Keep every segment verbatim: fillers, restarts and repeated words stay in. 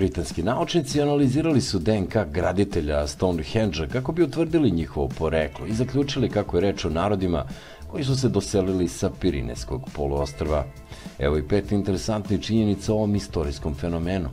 Britanski naučnici analizirali su D N K graditelja Stonehenge-a kako bi utvrdili njihovo poreklo i zaključili kako je reč o narodima koji su se doselili sa Pirinejskog poluostrva. Evo i pet interesantnih činjenica o ovom istorijskom fenomenu.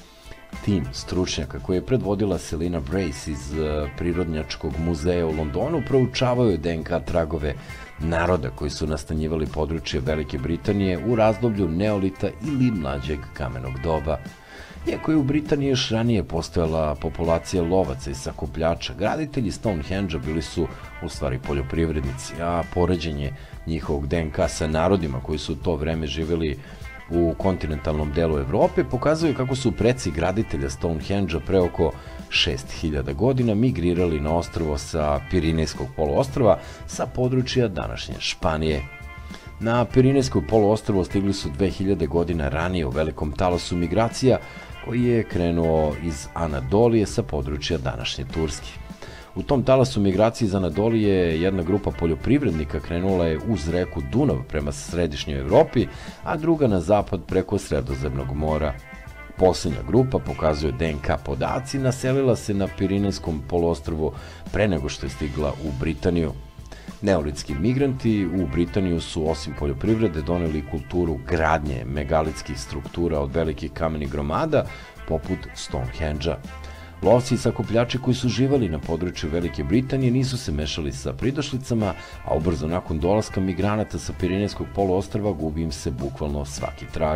Tim stručnjaka koji je predvodila Selina Brace iz Prirodnjačkog muzeja u Londonu proučavaju D N K tragove naroda koji su nastanjivali područje Velike Britanije u razdoblju neolita ili mlađeg kamenog doba. Iako je u Britaniji još ranije postojala populacija lovaca i sakupljača, graditelji Stonehenge-a bili su u stvari poljoprivrednici, a poređenje njihovog D N K sa narodima koji su u to vreme živjeli u kontinentalnom delu Evrope pokazuju kako su preci graditelja Stonehenge-a pre oko šest hiljada godina migrirali na ostrvo sa Pirinejskog poluostrva sa područja današnje Španije. Na Pirinejsko poluostrvo stigli su dve hiljade godina ranije u velikom talasu migracija koji je krenuo iz Anadolije sa područja današnje Turske. U tom talasu migracije iz Anadolije jedna grupa poljoprivrednika krenula je uz reku Dunav prema središnjoj Evropi, a druga na zapad preko Sredozemnog mora. Poslednja grupa, pokazuju D N K podaci, naselila se na Pirinejskom poluostrvu pre nego što je stigla u Britaniju. Neolitski migranti u Britaniju su osim poljoprivrede doneli kulturu gradnje megalitskih struktura od velikih kamenih gromada poput Stonehenge-a. Lovci i sakupljači koji su živali na području Velike Britanije nisu se mešali sa pridošlicama, a ubrzo nakon dolaska migranata sa Pirinejskog poluostrva gubi im se bukvalno svaki trag.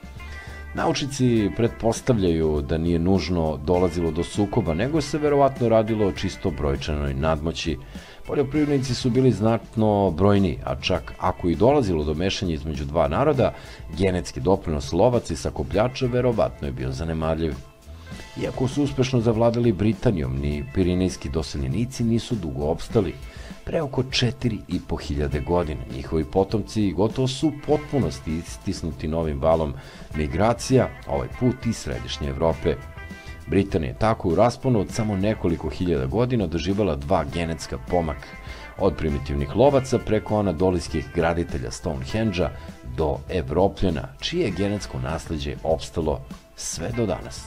Naučnici pretpostavljaju da nije nužno dolazilo do sukoba, nego se verovatno radilo o čisto brojčanoj nadmoći. Poljoprivrednici su bili znatno brojni, a čak ako i dolazilo do mešanja između dva naroda, genetski doprinos lovaca i sakupljača verovatno je bio zanemarljiv. Iako su uspešno zavladali Britanijom, ni pirinejski doseljenici nisu dugo opstali. Pre oko četiri i po hiljade godina njihovi potomci gotovo su u potpunosti istisnuti novim valom migracija, ovaj put iz središnje Evrope. Britanija je tako u rasponu od samo nekoliko hiljada godina doživjela dva genetska pomaka, od primitivnih lovaca preko anadolijskih graditelja Stonehenge-a do Evropljana, čije je genetsko nasleđe opstalo sve do danas.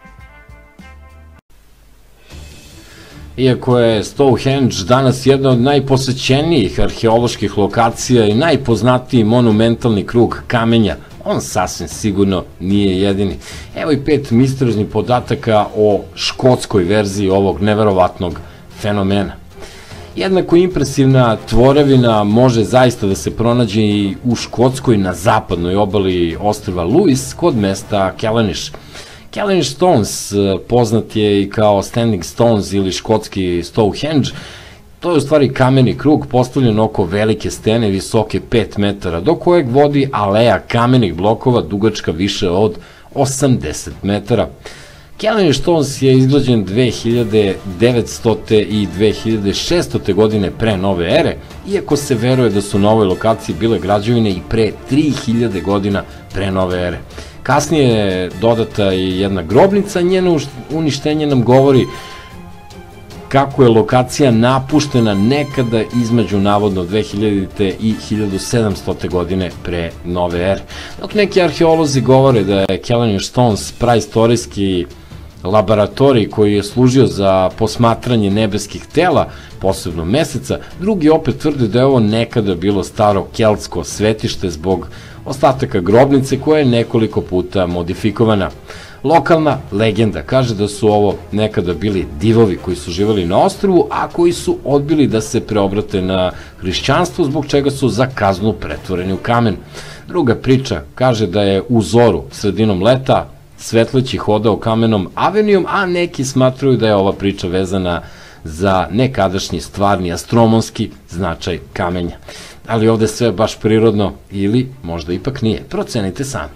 Iako je Stonehenge danas jedna od najposećenijih arheoloških lokacija i najpoznatiji monumentalni krug kamenja, on sasvim sigurno nije jedini. Evo i pet misterioznih podataka o škotskoj verziji ovog neverovatnog fenomena. Jednako impresivna tvorevina može zaista da se pronađe i u Škotskoj na zapadnoj obali ostrva Lewis kod mesta Callanish. Callanish Stones poznat je i kao Standing Stones ili škotski Stonehenge. To je u stvari kameni krug postavljen oko velike stene visoke pet metara, do kojeg vodi aleja kamenih blokova dugačka više od osamdeset metara. Callanish Stones je izgrađen dve hiljade devetstote i dve hiljade šestote godine pre nove ere, iako se veruje da su na ovoj lokaciji bile građevine i pre tri hiljade godina pre nove ere. Kasnije je dodata i jedna grobnica, njeno uništenje nam govori kako je lokacija napuštena nekada između navodno dve hiljadite i hiljadu sedamstote godine pre nove ere. Dok neki arheolozi govore da je Callanish Stones praistorijski laboratorij koji je služio za posmatranje nebeskih tela, posebno meseca, drugi opet tvrde da je ovo nekada bilo staro keltsko svetište zbog ostataka grobnice koja je nekoliko puta modifikovana. Lokalna legenda kaže da su ovo nekada bili divovi koji su živali na ostrvu, a koji su odbili da se preobrate na hrišćanstvo, zbog čega su za kaznu pretvoreni u kamen. Druga priča kaže da je u zoru sredinom leta Svetleći hodao kamenom avenijom, a neki smatraju da je ova priča vezana za nekadašnji stvarni astronomski značaj kamenja. Ali ovde sve baš prirodno ili možda ipak nije. Procenite sami.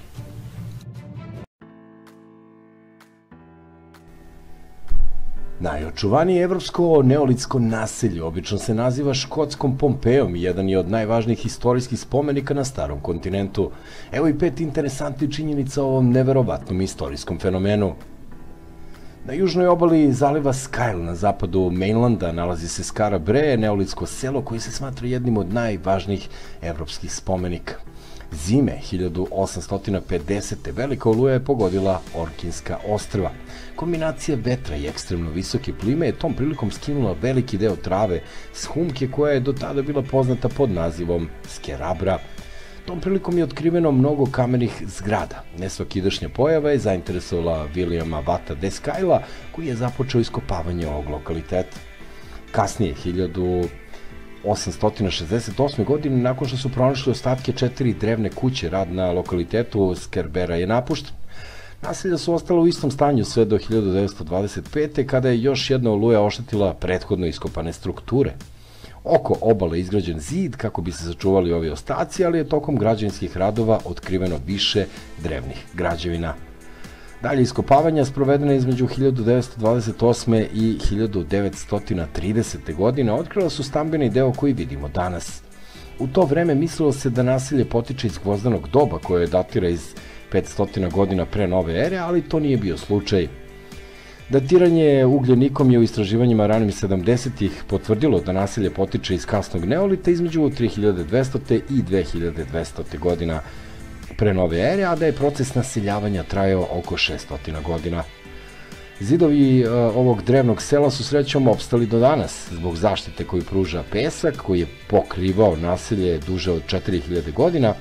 Najočuvanije evropsko neolitsko naselje obično se naziva škotskom Pompejom i jedan je od najvažnijih istorijskih spomenika na starom kontinentu. Evo i pet interesantnih činjenica o ovom neverovatnom istorijskom fenomenu. Na južnoj obali zaliva Skyle na zapadu Mainlanda nalazi se Skara Brae, neolitsko selo koje se smatra jednim od najvažnijih evropskih spomenika. Zime hiljadu osamsto pedesete. velika oluja je pogodila Orkinska ostrva. Kombinacija vetra i ekstremno visoke plime je tom prilikom skinula veliki deo trave s humke koja je do tada bila poznata pod nazivom Skerabra. Tom prilikom je otkriveno mnogo kamenih zgrada. Nesvakidašnja pojava je zainteresovala Williama Vata Descaila, koji je započeo iskopavanje ovog lokaliteta. Kasnije, hiljadu osamsto šezdeset osme. godine, nakon što su pronašli ostatke četiri drevne kuće, rad na lokalitetu Skerbera je napušten. Naselja su ostala u istom stanju sve do hiljadu devetsto dvadeset pete. kada je još jedna oluja oštetila prethodno iskopane strukture. Oko obale je izgrađen zid kako bi se sačuvali ovi ostaci, ali je tokom građevinskih radova otkriveno više drevnih građevina. Dalje iskopavanja sprovedena između hiljadu devetsto dvadeset osme. i hiljadu devetsto tridesete. godine otkrila su stambeni deo koji vidimo danas. U to vreme mislilo se da naselje potiče iz gvozdanog doba koje datira iz petsto godina pre nove ere, ali to nije bio slučaj. Datiranje ugljenikom je u istraživanjima ranim sedamdesetih potvrdilo da naselje potiče iz kasnog neolita između tri hiljade dvestote. i dve hiljade dvestote. godina pre nove ere, a da je proces naseljavanja trajao oko šesto godina. Zidovi ovog drevnog sela su srećom opstali do danas, zbog zaštite koju pruža pesak, koji je pokrivao naselje duže od četiri hiljade godina.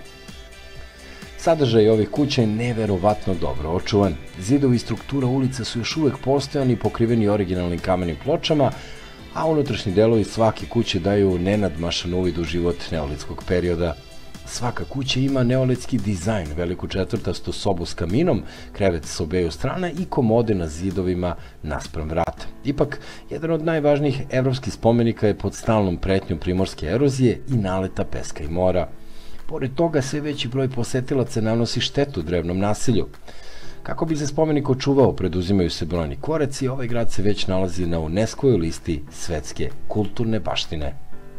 Sadržaj ovih kuća je neverovatno dobro očuvan. Zidovi i struktura ulica su još uvek postojani, pokriveni originalnim kamenim pločama, a unutrašnji delovi svake kuće daju nenadmašan uvid u život neolitskog perioda. Svaka kuća ima neolitski dizajn, veliku četvrtastu sobu s kaminom, krevet s obeju strana i komode na zidovima naspram vrata. Ipak, jedan od najvažnijih evropskih spomenika je pod stalnom pretnjom primorske erozije i naleta peska i mora. Pored toga, sve veći broj posetilaca nanosi štetu drevnom naselju. Kako bi se spomenik očuvao, preduzimaju se brojni koraci, ovaj grad se već nalazi na UNESCO-voj listi svetske kulturne baštine.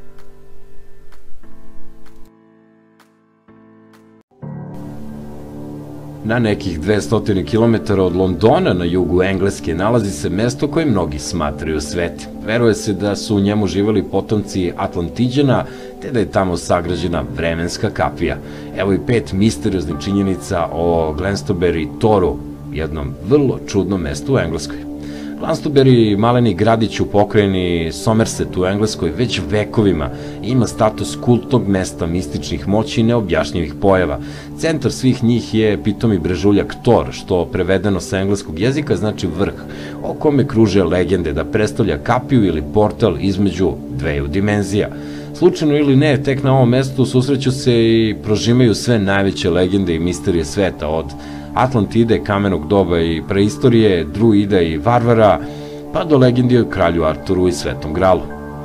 Na nekih dvesta kilometara od Londona na jugu Engleske nalazi se mesto koje mnogi smatraju svetim. Veruje se da su u njemu živali potomci Atlantiđana, te da je tamo sagrađena vremenska kapija. Evo i pet misterioznih činjenica o Glastonbury Toru, jednom vrlo čudnom mestu u Engleskoj. Glastonbury, maleni gradić u pokrajini Somerset u Engleskoj, već vekovima ima status kultnog mesta mističnih moći i neobjašnjivih pojava. Centar svih njih je pitomi brežuljak Tor, što prevedeno sa engleskog jezika znači vrh, o kome kruže legende da predstavlja kapiju ili portal između dveju dimenzija. Slučajno ili ne, tek na ovom mestu susreću se i prožimaju sve najveće legende i misterije sveta, od Atlantide, kamenog doba i preistorije, druida i varvara, pa do legendi o kralju Arturu i Svetom Gralu.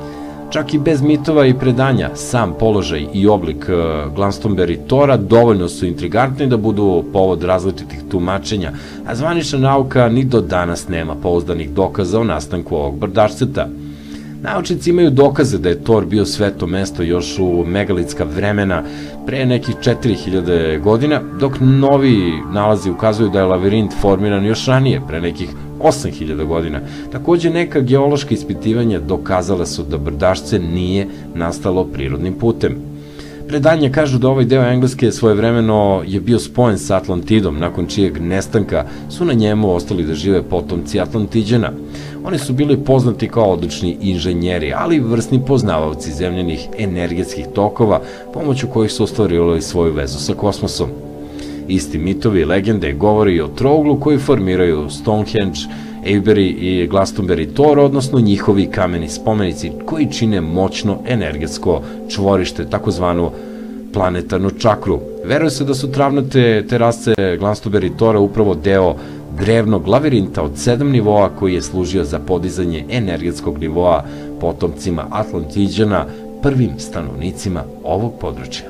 Čak i bez mitova i predanja, sam položaj i oblik Glastonbury Tora dovoljno su intrigantni da budu povod različitih tumačenja, a zvanična nauka ni do danas nema pouzdanih dokaza o nastanku ovog brdašceta. Naučnici imaju dokaze da je Tor bio sveto mesto još u megalitska vremena pre nekih četiri hiljade godina, dok novi nalazi ukazuju da je lavirint formiran još ranije, pre nekih osam hiljada godina. Takođe, neka geološka ispitivanja dokazala su da brdašce nije nastalo prirodnim putem. Predanja kažu da ovaj deo Engleske svojevremeno je bio spojen sa Atlantidom, nakon čijeg nestanka su na njemu ostali da žive potomci Atlantiđana. Oni su bili poznati kao odlični inženjeri, ali i vrsni poznavaoci zemljenih energetskih tokova, pomoću kojih su ostvarivali svoju vezu sa kosmosom. Isti mitovi i legende govori i o trouglu koji formiraju Stonehenge, Avebury i Glastonbury Tor, odnosno njihovi kameni spomenici koji čine moćno energetsko čvorište, takozvanu planetarnu čakru. Veruje se da su travnate terase Glastonbury Tora upravo deo drevnog lavirinta od sedam nivoa koji je služio za podizanje energetskog nivoa potomcima Atlantiđana, prvim stanovnicima ovog područja.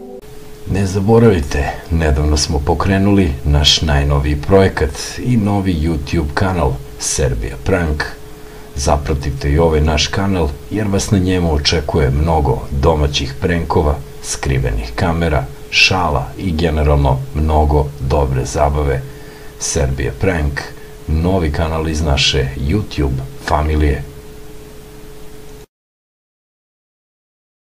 Ne zaboravite, nedavno smo pokrenuli naš najnoviji projekat i novi YouTube kanal Serbia Prank. Zapratite i ovaj naš kanal jer vas na njemu očekuje mnogo domaćih prankova, skrivenih kamera, šala i generalno mnogo dobre zabave. Serbia Prank, novi kanal iz naše YouTube familije.